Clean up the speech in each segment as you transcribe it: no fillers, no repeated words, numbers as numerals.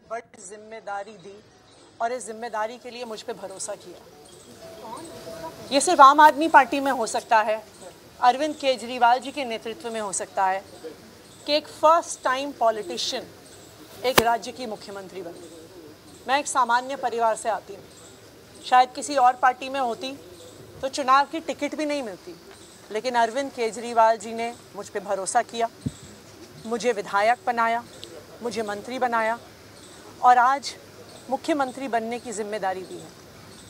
बड़ी जिम्मेदारी दी और इस जिम्मेदारी के लिए मुझ पे भरोसा किया। ये सिर्फ आम आदमी पार्टी में हो सकता है, अरविंद केजरीवाल जी के नेतृत्व में हो सकता है कि एक फर्स्ट टाइम पॉलिटिशियन एक राज्य की मुख्यमंत्री बने। मैं एक सामान्य परिवार से आती हूँ, शायद किसी और पार्टी में होती तो चुनाव की टिकट भी नहीं मिलती, लेकिन अरविंद केजरीवाल जी ने मुझ पे भरोसा किया, मुझे विधायक बनाया, मुझे मंत्री बनाया और आज मुख्यमंत्री बनने की जिम्मेदारी दी है।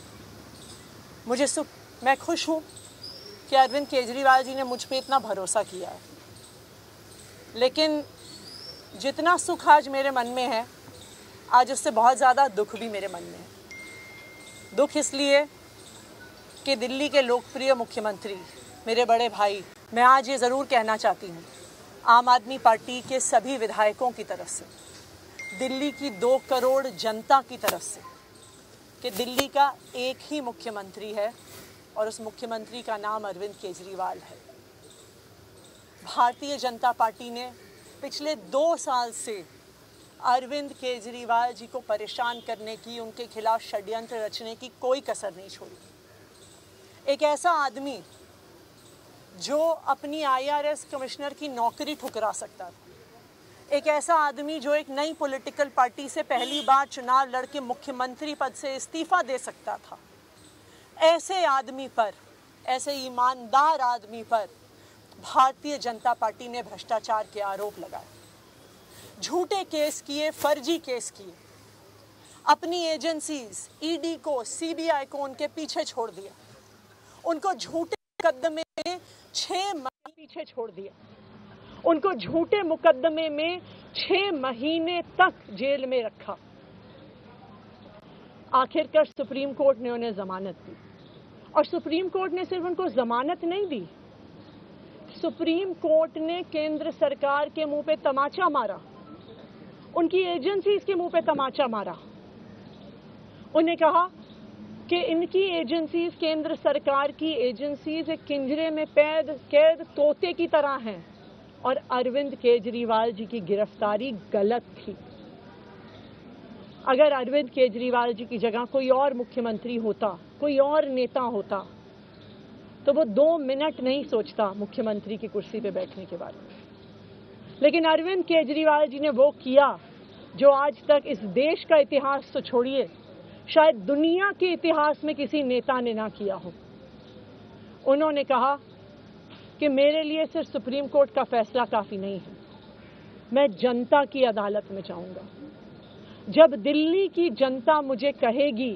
मैं खुश हूँ कि अरविंद केजरीवाल जी ने मुझ पे इतना भरोसा किया है, लेकिन जितना सुख आज मेरे मन में है, आज उससे बहुत ज़्यादा दुख भी मेरे मन में है। दुख इसलिए कि दिल्ली के लोकप्रिय मुख्यमंत्री मेरे बड़े भाई, मैं आज ये ज़रूर कहना चाहती हूँ आम आदमी पार्टी के सभी विधायकों की तरफ से, दिल्ली की 2 करोड़ जनता की तरफ से, कि दिल्ली का एक ही मुख्यमंत्री है और उस मुख्यमंत्री का नाम अरविंद केजरीवाल है। भारतीय जनता पार्टी ने पिछले 2 साल से अरविंद केजरीवाल जी को परेशान करने की, उनके खिलाफ षड्यंत्र रचने की कोई कसर नहीं छोड़ी। एक ऐसा आदमी जो अपनी IRS कमिश्नर की नौकरी ठुकरा सकता था, एक ऐसा आदमी जो एक नई पॉलिटिकल पार्टी से पहली बार चुनाव लड़के मुख्यमंत्री पद से इस्तीफा दे सकता था, ऐसे आदमी पर, ऐसे ईमानदार आदमी पर भारतीय जनता पार्टी ने भ्रष्टाचार के आरोप लगाए, झूठे केस किए, फर्जी केस किए, अपनी एजेंसीज ED को, CBI को उनके पीछे छोड़ दिया, उनको झूठे मुकदमे में 6 महीने पीछे छोड़ दिया, उनको झूठे मुकदमे में 6 महीने तक जेल में रखा। आखिरकार सुप्रीम कोर्ट ने उन्हें जमानत दी और सुप्रीम कोर्ट ने सिर्फ उनको जमानत नहीं दी, सुप्रीम कोर्ट ने केंद्र सरकार के मुंह पे तमाचा मारा, उनकी एजेंसीज के मुंह पे तमाचा मारा। उन्हें कहा कि इनकी एजेंसीज, केंद्र सरकार की एजेंसीज एक पिंजरे में कैद तोते की तरह हैं और अरविंद केजरीवाल जी की गिरफ्तारी गलत थी। अगर अरविंद केजरीवाल जी की जगह कोई और मुख्यमंत्री होता, कोई और नेता होता, तो वो 2 मिनट नहीं सोचता मुख्यमंत्री की कुर्सी पे बैठने के बारे में। लेकिन अरविंद केजरीवाल जी ने वो किया जो आज तक इस देश का इतिहास तो छोड़िए, शायद दुनिया के इतिहास में किसी नेता ने ना किया हो। उन्होंने कहा कि मेरे लिए सिर्फ सुप्रीम कोर्ट का फैसला काफी नहीं है, मैं जनता की अदालत में जाऊंगा। जब दिल्ली की जनता मुझे कहेगी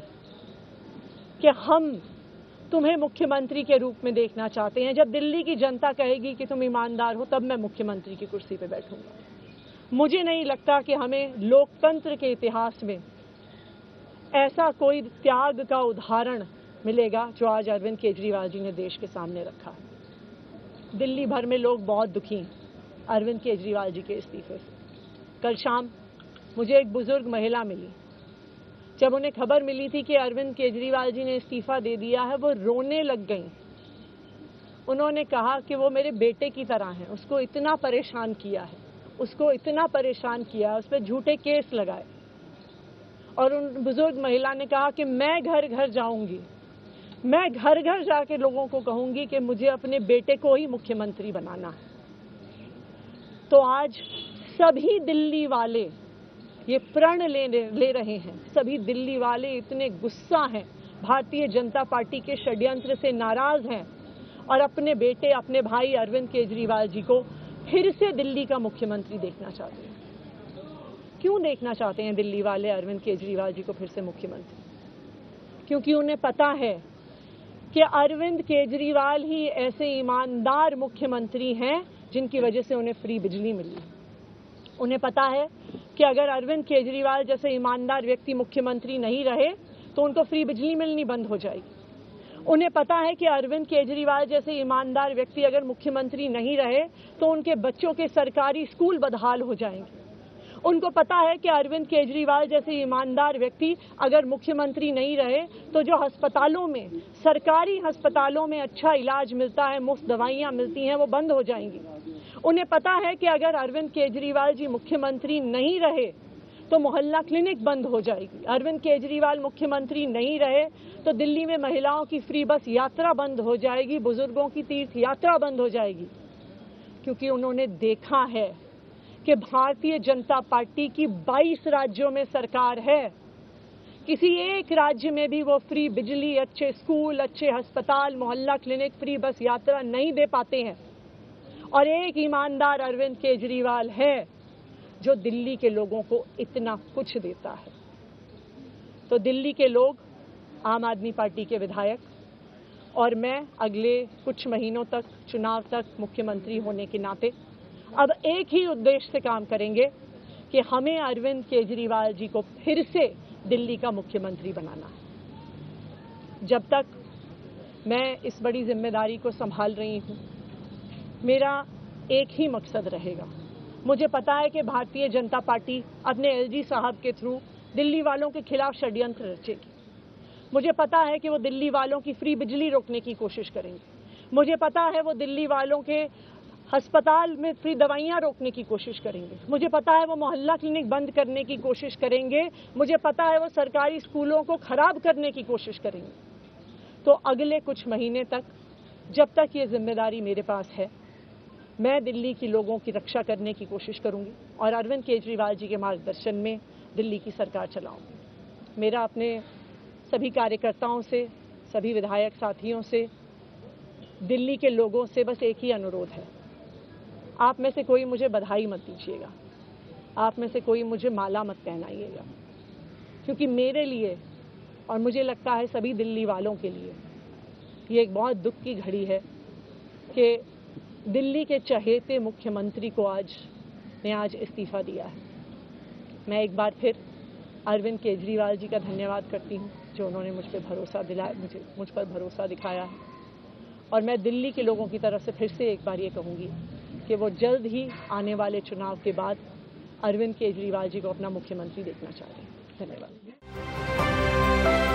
कि हम तुम्हें मुख्यमंत्री के रूप में देखना चाहते हैं, जब दिल्ली की जनता कहेगी कि तुम ईमानदार हो, तब मैं मुख्यमंत्री की कुर्सी पर बैठूंगा। मुझे नहीं लगता कि हमें लोकतंत्र के इतिहास में ऐसा कोई त्याग का उदाहरण मिलेगा जो आज अरविंद केजरीवाल जी ने देश के सामने रखा है। दिल्ली भर में लोग बहुत दुखी हैं अरविंद केजरीवाल जी के इस्तीफे से। कल शाम मुझे एक बुजुर्ग महिला मिली, जब उन्हें खबर मिली थी कि अरविंद केजरीवाल जी ने इस्तीफा दे दिया है, वो रोने लग गई। उन्होंने कहा कि वो मेरे बेटे की तरह हैं, उसको इतना परेशान किया है, उसको इतना परेशान किया, उस पर झूठे केस लगाए। और उन बुजुर्ग महिला ने कहा कि मैं घर घर जाऊंगी, मैं घर घर जाके लोगों को कहूंगी कि मुझे अपने बेटे को ही मुख्यमंत्री बनाना है। तो आज सभी दिल्ली वाले ये प्रण ले रहे हैं, सभी दिल्ली वाले इतने गुस्सा हैं, भारतीय जनता पार्टी के षड्यंत्र से नाराज हैं और अपने बेटे, अपने भाई अरविंद केजरीवाल जी को फिर से दिल्ली का मुख्यमंत्री देखना चाहते हैं। क्यों देखना चाहते हैं दिल्ली वाले अरविंद केजरीवाल जी को फिर से मुख्यमंत्री? क्योंकि उन्हें पता है कि अरविंद केजरीवाल ही ऐसे ईमानदार मुख्यमंत्री हैं जिनकी वजह से उन्हें फ्री बिजली मिली। उन्हें पता है कि अगर अरविंद केजरीवाल जैसे ईमानदार व्यक्ति मुख्यमंत्री नहीं रहे तो उनको फ्री बिजली मिलनी बंद हो जाएगी। उन्हें पता है कि अरविंद केजरीवाल जैसे ईमानदार व्यक्ति अगर मुख्यमंत्री नहीं रहे तो उनके बच्चों के सरकारी स्कूल बदहाल हो जाएंगे। उनको पता है कि अरविंद केजरीवाल जैसे ईमानदार व्यक्ति अगर मुख्यमंत्री नहीं रहे तो जो अस्पतालों में, सरकारी अस्पतालों में अच्छा इलाज मिलता है, मुफ्त दवाइयां मिलती हैं, वो बंद हो जाएंगी। उन्हें पता है कि अगर अरविंद केजरीवाल जी मुख्यमंत्री नहीं रहे तो मोहल्ला क्लिनिक बंद हो जाएगी। अरविंद केजरीवाल मुख्यमंत्री नहीं रहे तो दिल्ली में महिलाओं की फ्री बस यात्रा बंद हो जाएगी, बुजुर्गों की तीर्थ यात्रा बंद हो जाएगी, क्योंकि उन्होंने देखा है कि भारतीय जनता पार्टी की 22 राज्यों में सरकार है, किसी एक राज्य में भी वो फ्री बिजली, अच्छे स्कूल, अच्छे अस्पताल, मोहल्ला क्लिनिक, फ्री बस यात्रा नहीं दे पाते हैं। और एक ईमानदार अरविंद केजरीवाल है जो दिल्ली के लोगों को इतना कुछ देता है। तो दिल्ली के लोग, आम आदमी पार्टी के विधायक और मैं अगले कुछ महीनों तक, चुनाव तक मुख्यमंत्री होने के नाते अब एक ही उद्देश्य से काम करेंगे कि हमें अरविंद केजरीवाल जी को फिर से दिल्ली का मुख्यमंत्री बनाना है। जब तक मैं इस बड़ी जिम्मेदारी को संभाल रही हूं, मेरा एक ही मकसद रहेगा। मुझे पता है कि भारतीय जनता पार्टी अपने एलजी साहब के थ्रू दिल्ली वालों के खिलाफ षड्यंत्र रचेगी। मुझे पता है कि वो दिल्ली वालों की फ्री बिजली रोकने की कोशिश करेंगे। मुझे पता है वो दिल्ली वालों के अस्पताल में फ्री दवाइयां रोकने की कोशिश करेंगे। मुझे पता है वो मोहल्ला क्लिनिक बंद करने की कोशिश करेंगे। मुझे पता है वो सरकारी स्कूलों को खराब करने की कोशिश करेंगे। तो अगले कुछ महीने तक, जब तक ये जिम्मेदारी मेरे पास है, मैं दिल्ली के लोगों की रक्षा करने की कोशिश करूंगी और अरविंद केजरीवाल जी के मार्गदर्शन में दिल्ली की सरकार चलाऊंगी। मेरा अपने सभी कार्यकर्ताओं से, सभी विधायक साथियों से, दिल्ली के लोगों से बस एक ही अनुरोध है, आप में से कोई मुझे बधाई मत दीजिएगा, आप में से कोई मुझे माला मत पहनाइएगा, क्योंकि मेरे लिए और मुझे लगता है सभी दिल्ली वालों के लिए ये एक बहुत दुख की घड़ी है कि दिल्ली के चहेते मुख्यमंत्री को आज इस्तीफा दिया है। मैं एक बार फिर अरविंद केजरीवाल जी का धन्यवाद करती हूं, जो उन्होंने मुझ पर भरोसा दिखाया है। और मैं दिल्ली के लोगों की तरफ से फिर से एक बार ये कहूंगी कि वो जल्द ही आने वाले चुनाव के बाद अरविंद केजरीवाल जी को अपना मुख्यमंत्री देखना चाह रहे हैं। धन्यवाद।